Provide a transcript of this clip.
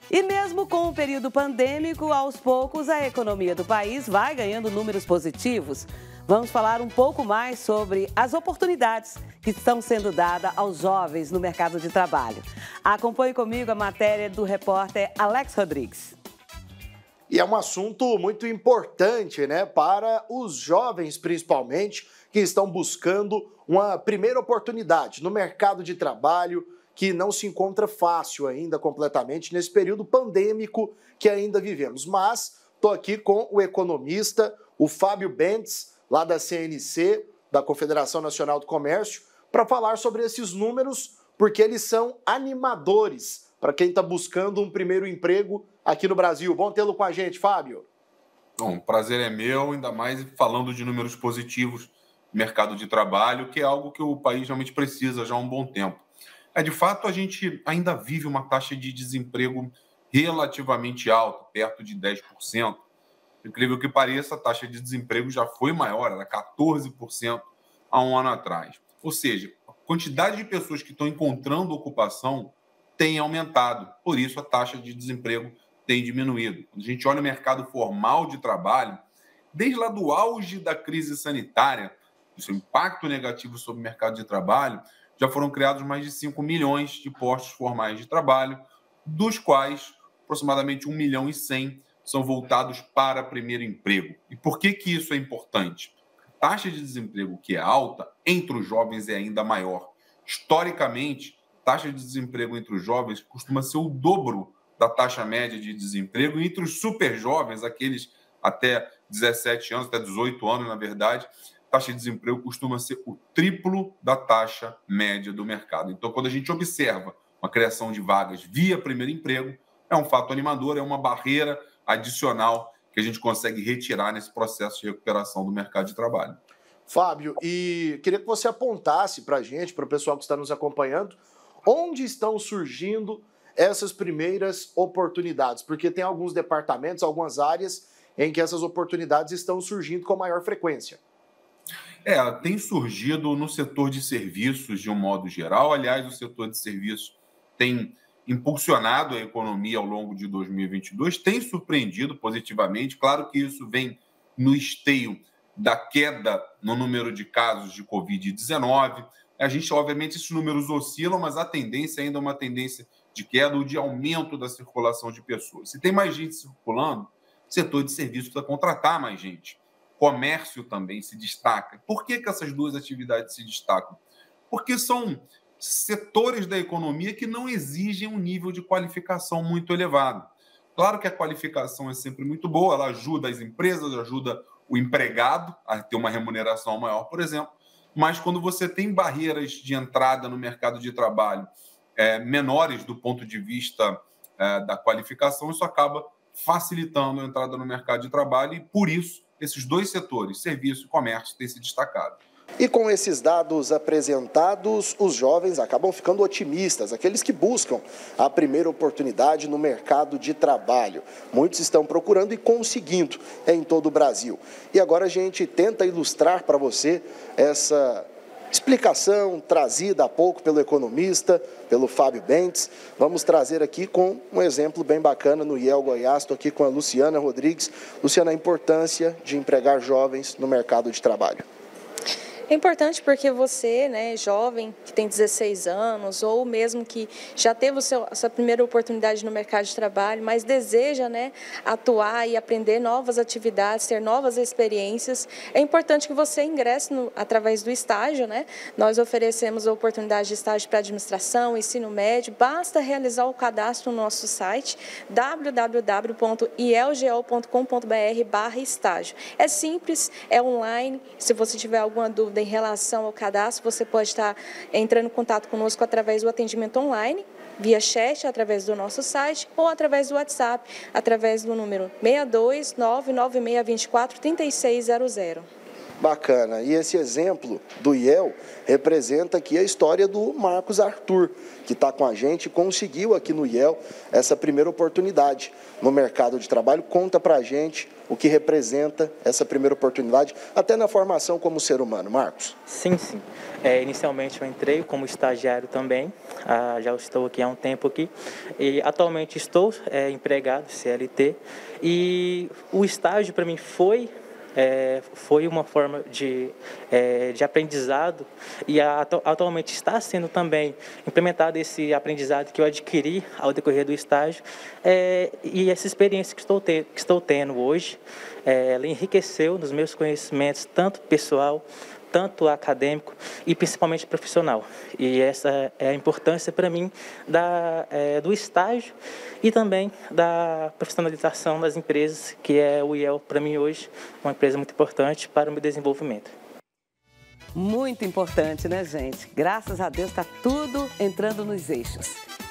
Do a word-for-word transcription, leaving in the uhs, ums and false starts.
E mesmo com o período pandêmico, aos poucos a economia do país vai ganhando números positivos. Vamos falar um pouco mais sobre as oportunidades que estão sendo dadas aos jovens no mercado de trabalho. Acompanhe comigo a matéria do repórter Alex Rodrigues. E é um assunto muito importante, né, para os jovens, principalmente, que estão buscando uma primeira oportunidade no mercado de trabalho, que não se encontra fácil ainda completamente nesse período pandêmico que ainda vivemos. Mas estou aqui com o economista, o Fábio Bentes, lá da C N C, da Confederação Nacional do Comércio, para falar sobre esses números, porque eles são animadores para quem está buscando um primeiro emprego aqui no Brasil. Bom tê-lo com a gente, Fábio. Bom, o prazer é meu, ainda mais falando de números positivos no mercado de trabalho, que é algo que o país realmente precisa já há um bom tempo. É, de fato, a gente ainda vive uma taxa de desemprego relativamente alta, perto de dez por cento. Incrível que pareça, a taxa de desemprego já foi maior, era quatorze por cento há um ano atrás. Ou seja, a quantidade de pessoas que estão encontrando ocupação tem aumentado, por isso a taxa de desemprego tem diminuído. Quando a gente olha o mercado formal de trabalho, desde lá do auge da crise sanitária, o seu impacto negativo sobre o mercado de trabalho, já foram criados mais de cinco milhões de postos formais de trabalho, dos quais aproximadamente um milhão e cem são voltados para primeiro emprego. E por que que isso é importante? A taxa de desemprego que é alta entre os jovens é ainda maior. Historicamente, a taxa de desemprego entre os jovens costuma ser o dobro da taxa média de desemprego, e entre os super jovens, aqueles até dezessete anos, até dezoito anos, na verdade, a taxa de desemprego costuma ser o triplo da taxa média do mercado. Então, quando a gente observa uma criação de vagas via primeiro emprego, é um fato animador, é uma barreira adicional que a gente consegue retirar nesse processo de recuperação do mercado de trabalho. Fábio, e queria que você apontasse para a gente, para o pessoal que está nos acompanhando, onde estão surgindo essas primeiras oportunidades, porque tem alguns departamentos, algumas áreas em que essas oportunidades estão surgindo com maior frequência. É, tem surgido no setor de serviços de um modo geral. Aliás, o setor de serviços tem impulsionado a economia ao longo de dois mil e vinte e dois, tem surpreendido positivamente. Claro que isso vem no esteio da queda no número de casos de covid dezenove. A gente, obviamente, esses números oscilam, mas a tendência ainda é uma tendência de queda ou de aumento da circulação de pessoas. Se tem mais gente circulando, o setor de serviços precisa contratar mais gente. Comércio também se destaca. Por que que essas duas atividades se destacam? Porque são setores da economia que não exigem um nível de qualificação muito elevado. Claro que a qualificação é sempre muito boa, ela ajuda as empresas, ajuda o empregado a ter uma remuneração maior, por exemplo, mas quando você tem barreiras de entrada no mercado de trabalho é, menores do ponto de vista é, da qualificação, isso acaba facilitando a entrada no mercado de trabalho e, por isso, esses dois setores, serviço e comércio, têm se destacado. E com esses dados apresentados, os jovens acabam ficando otimistas, aqueles que buscam a primeira oportunidade no mercado de trabalho. Muitos estão procurando e conseguindo em todo o Brasil. E agora a gente tenta ilustrar para você essa explicação trazida há pouco pelo economista, pelo Fábio Bentes. Vamos trazer aqui com um exemplo bem bacana no I E L Goiás. Estou aqui com a Luciana Rodrigues. Luciana, a importância de empregar jovens no mercado de trabalho. É importante porque você, né, jovem, que tem dezesseis anos, ou mesmo que já teve o seu, a sua primeira oportunidade no mercado de trabalho, mas deseja, né, atuar e aprender novas atividades, ter novas experiências, é importante que você ingresse no, através do estágio, né? Nós oferecemos a oportunidade de estágio para administração, ensino médio, basta realizar o cadastro no nosso site w w w ponto i e l g o ponto com ponto b r barra estágio. É simples, é online, se você tiver alguma dúvida em relação ao cadastro, você pode estar entrando em contato conosco através do atendimento online, via chat, através do nosso site ou através do WhatsApp, através do número seis dois nove nove seis dois quatro três seis zero zero. Bacana. E esse exemplo do I E L representa aqui a história do Marcos Arthur, que está com a gente, conseguiu aqui no I E L essa primeira oportunidade no mercado de trabalho. Conta para a gente o que representa essa primeira oportunidade, até na formação como ser humano. Marcos? Sim, sim. É, inicialmente eu entrei como estagiário também, ah, já estou aqui há um tempo aqui, e atualmente estou é, empregado, C L T, e o estágio para mim foi... É, foi uma forma de, é, de aprendizado e atu atualmente está sendo também implementado esse aprendizado que eu adquiri ao decorrer do estágio, é, e essa experiência que estou, te que estou tendo hoje, é, ela enriqueceu nos meus conhecimentos, tanto pessoal, tanto acadêmico e principalmente profissional. E essa é a importância para mim da, é, do estágio e também da profissionalização das empresas, que é o I E L para mim hoje, uma empresa muito importante para o meu desenvolvimento. Muito importante, né, gente? Graças a Deus está tudo entrando nos eixos.